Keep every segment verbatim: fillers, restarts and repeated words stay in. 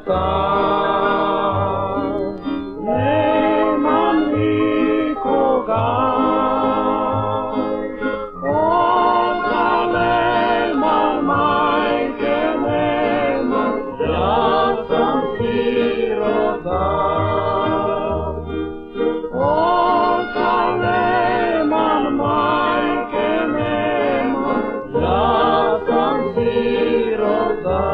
života. Nemam nikoga, oca nemam, majke nemam, ja sam sirota. Oca nemam, majke nemam, ja sam sirota.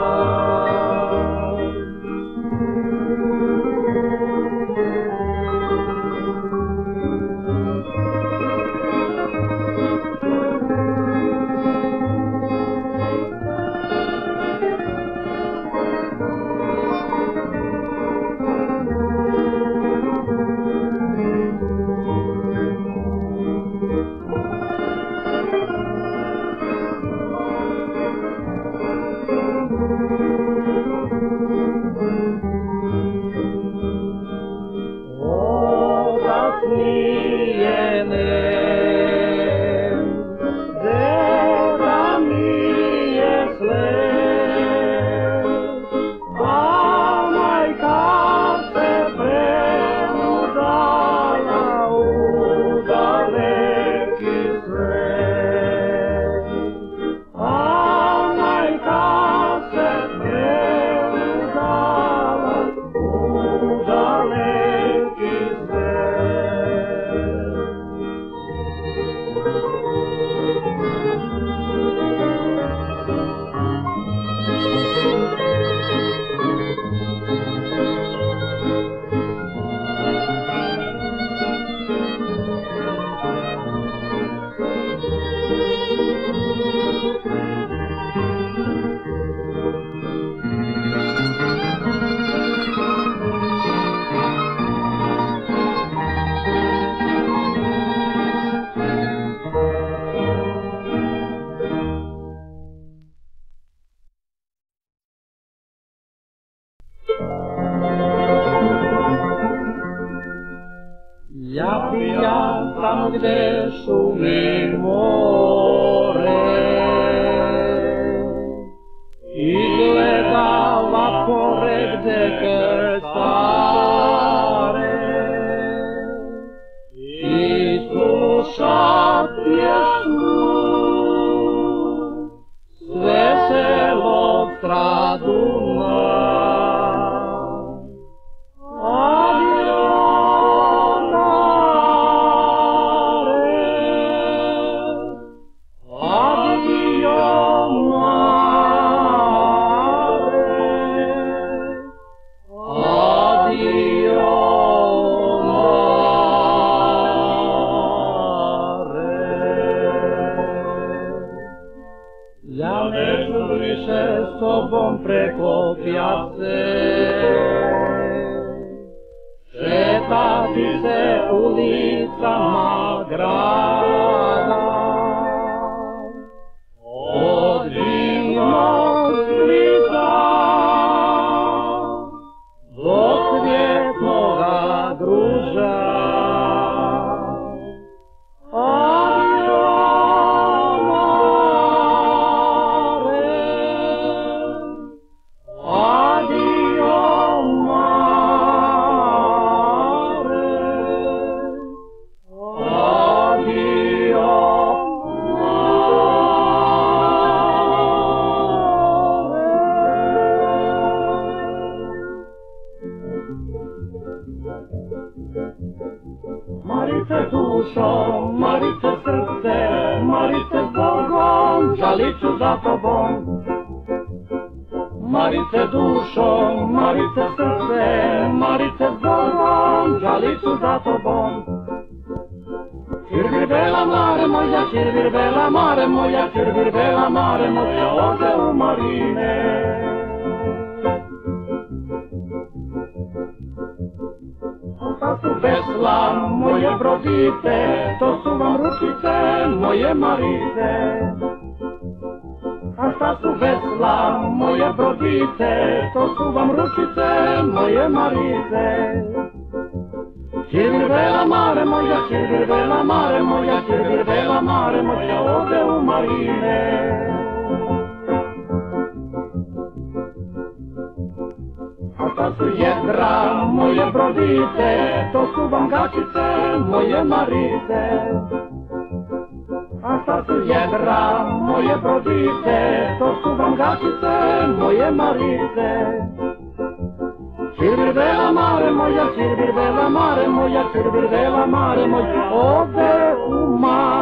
Ja pijam tamo gde šumi more i gledala pored deke stare i slušam pjesmu s veselog Straduna. Ja neću više s tobom preko pijace šetati se ulicama grada. Od divnog splita do cvjetnoga Gruža. Marice dušo, Marice srce, Marice s Bogom, žalit ću za tobom. Marice dušo, Marice srce, Marice s Bogom, žalit ću za tobom. Čirvirbela mare moja, čirvirbela mare moja, čirvirbela mare moja, ode u marine. To su vesla moje brodice, to su vam ručice moje Marice. A šta su vesla moje brodice, to su vam ručice moje Marice. Čirvirbela mare moja, čirvirbela mare moja, čirvirbela mare moja, ode u marine. A brodite, to su vam gačice, moje Marice. A šta su jedra, moje brodite, to su vam gačice, moje Marice. Cirvirvela mare moja, cirvirvela mare moja, cirvirvela mare moja, ode u mare.